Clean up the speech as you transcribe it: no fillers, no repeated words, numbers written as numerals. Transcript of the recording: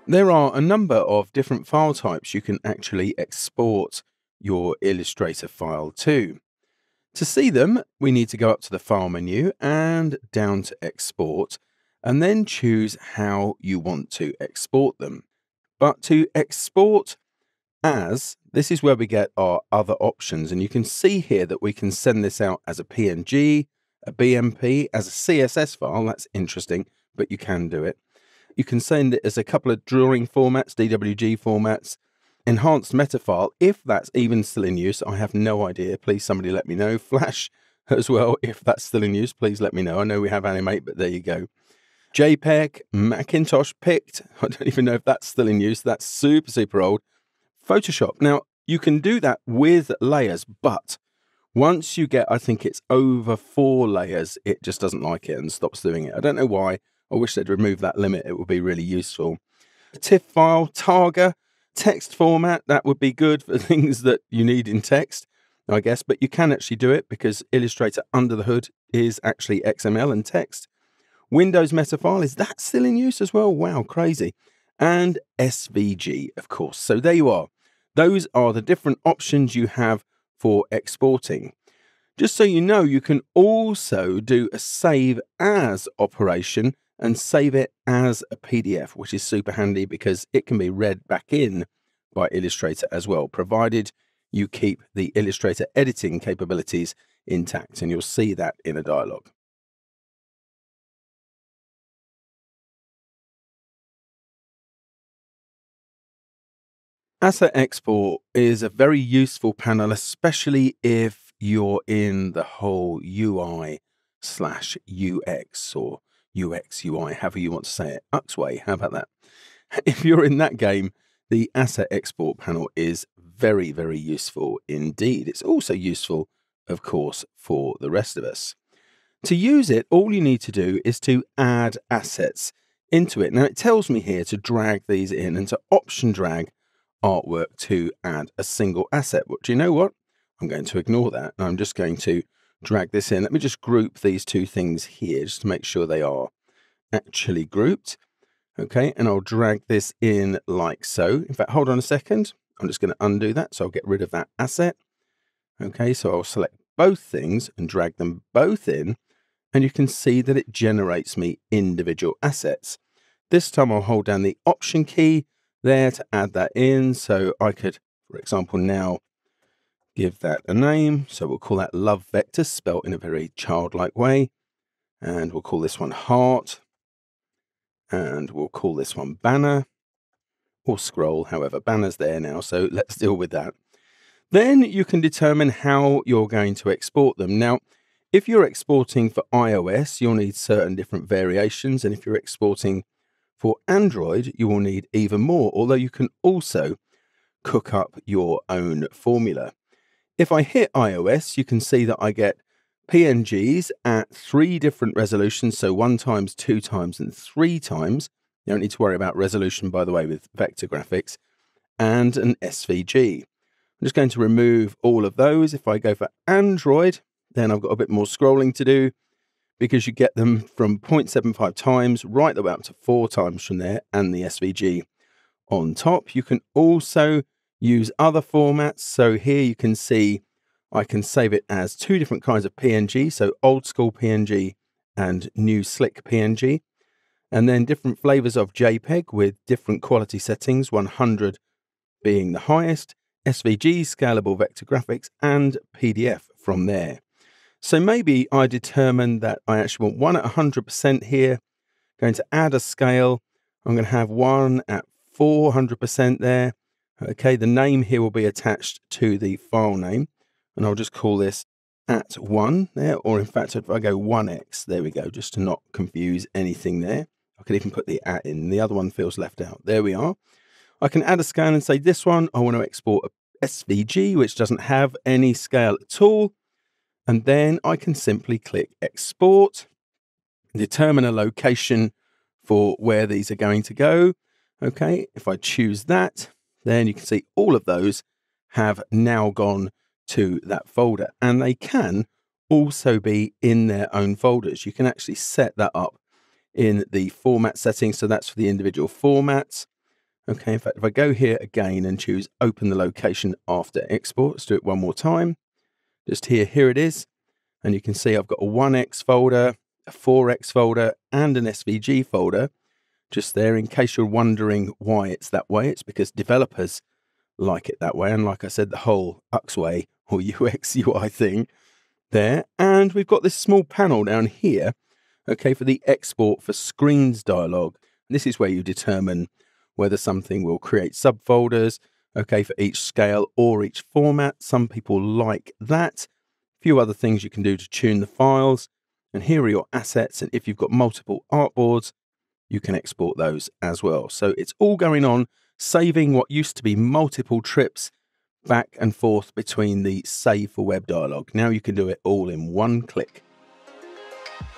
There are a number of different file types you can actually export your Illustrator file to. To see them, we need to go up to the File menu and down to Export, and then choose how you want to export them. But to export as, this is where we get our other options, and you can see here that we can send this out as a PNG, a BMP, as a CSS file. That's interesting, but you can do it. You can send it as a couple of drawing formats, DWG formats, enhanced meta file, if that's even still in use. I have no idea. Please somebody let me know. Flash as well, if that's still in use, please let me know. I know we have Animate, but there you go. JPEG, Macintosh picked. I don't even know if that's still in use. That's super, super old. Photoshop. Now, you can do that with layers, but once you get, I think it's over 4 layers, it just doesn't like it and stops doing it. I don't know why. I wish they'd remove that limit. It would be really useful. A TIFF file, Targa, text format, that would be good for things that you need in text, I guess, but you can actually do it because Illustrator under the hood is actually XML and text. Windows meta file, is that still in use as well? Wow, crazy. And SVG, of course. So there you are. Those are the different options you have for exporting. Just so you know, you can also do a save as operation and save it as a PDF, which is super handy because it can be read back in by Illustrator as well, provided you keep the Illustrator editing capabilities intact, and you'll see that in a dialog. Asset export is a very useful panel, especially if you're in the whole UI/UX or UX, UI, however you want to say it. Uxway, how about that? If you're in that game, the asset export panel is very, very useful indeed. It's also useful, of course, for the rest of us. To use it, all you need to do is to add assets into it. Now, it tells me here to drag these in and to option drag artwork to add a single asset. But do you know what? I'm going to ignore that. I'm just going to drag this in. Let me just group these two things here just to make sure they are actually grouped. Okay, and I'll drag this in like so. In fact, hold on a second. I'm just going to undo that. So I'll get rid of that asset. Okay, so I'll select both things and drag them both in. And you can see that it generates me individual assets. This time I'll hold down the Option key there to add that in. So I could, for example, now give that a name. So we'll call that Love Vector, spelled in a very childlike way. And we'll call this one Heart. And we'll call this one Banner. Or Scroll, however, Banner's there now. So let's deal with that. Then you can determine how you're going to export them. Now, if you're exporting for iOS, you'll need certain different variations. And if you're exporting for Android, you will need even more, although you can also cook up your own formula. If I hit iOS, you can see that I get PNGs at 3 different resolutions, so 1 times, 2 times, and 3 times. You don't need to worry about resolution, by the way, with vector graphics, and an SVG. I'm just going to remove all of those. If I go for Android, then I've got a bit more scrolling to do, because you get them from 0.75 times right the way up to 4 times from there, and the SVG on top. You can also use other formats. So here you can see I can save it as 2 different kinds of PNG, so old school PNG and new slick PNG, and then different flavors of JPEG with different quality settings, 100 being the highest, SVG, scalable vector graphics, and PDF from there. So maybe I determine that I actually want one at 100% here, going to add a scale. I'm going to have one at 400% there. Okay, the name here will be attached to the file name, and I'll just call this at 1 there, or in fact, if I go 1x, there we go, just to not confuse anything there. I could even put the at in, the other one feels left out. There we are. I can add a scale and say this one, I want to export a SVG, which doesn't have any scale at all. And then I can simply click export, determine a location for where these are going to go. Okay, if I choose that, then you can see all of those have now gone to that folder, and they can also be in their own folders. You can actually set that up in the format settings. So that's for the individual formats. Okay, in fact, if I go here again and choose open the location after export, let's do it one more time. Just here it is. And you can see I've got a 1x folder, a 4x folder, and an SVG folder just there. In case you're wondering why it's that way, it's because developers like it that way. And like I said, the whole Uxway or UX UI thing there. And we've got this small panel down here, okay, for the export for screens dialog. This is where you determine whether something will create subfolders, okay, for each scale or each format. Some people like that. A few other things you can do to tune the files. And here are your assets. And if you've got multiple artboards, you can export those as well. So it's all going on, saving what used to be multiple trips back and forth between the save for web dialog. Now you can do it all in one click.